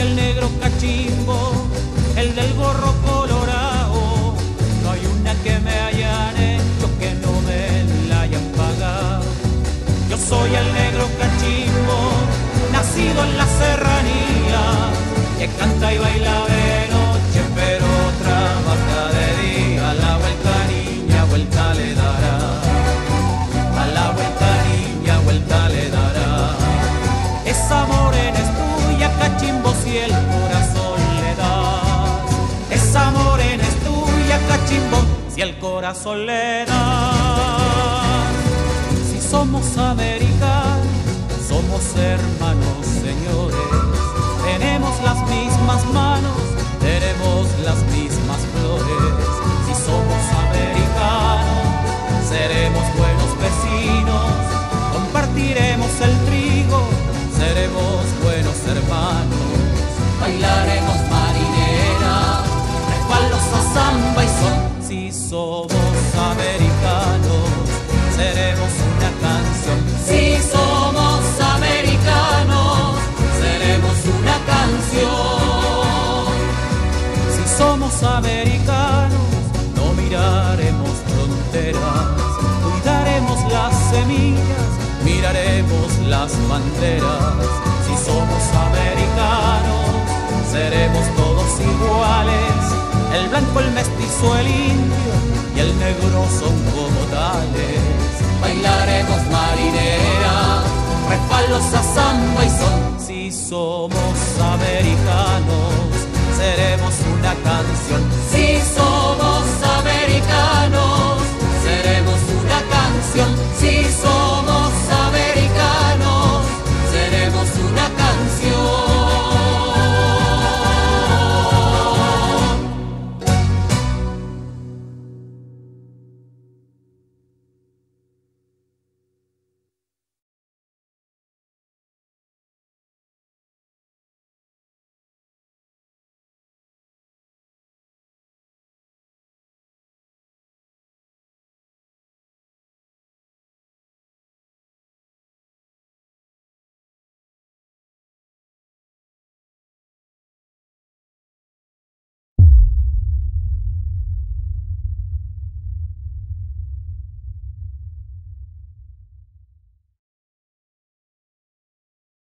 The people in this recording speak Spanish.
el negro cachimbo, el del gorro colorado. No hay una que me hayan hecho que no me la hayan pagado. Yo soy el negro cachimbo, nacido en la serranía, que canta y baila de noche, pero trabaja de día. A la vuelta niña, vuelta le dará. A la vuelta niña, vuelta le dará. Esa morena es tuya, cachimbo, si el corazón le das. Esa morena es tuya, cachimbo, si el corazón le das. Si somos americanos, somos hermanos, señores. Tenemos las mismas manos, tenemos las mismas flores. Si somos americanos, seremos buenos vecinos. Compartiremos el trigo, seremos buenos hermanos. Bailaremos marinera, resbalos a samba y son. Si somos americanos, seremos una canción. Si somos americanos, seremos una canción. Si somos americanos, no miraremos fronteras, cuidaremos las semillas, miraremos las banderas. Si somos americanos, seremos todos iguales. El blanco, el mestizo, el indio y el negro son como tales. Bailaremos marinera, resbalos a samba y son. Si somos americanos, seremos una canción. Si somos